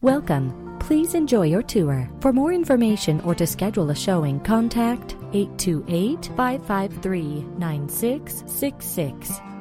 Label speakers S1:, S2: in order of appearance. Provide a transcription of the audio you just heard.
S1: Welcome. Please enjoy your tour. For more information or to schedule a showing, contact 828-553-9666.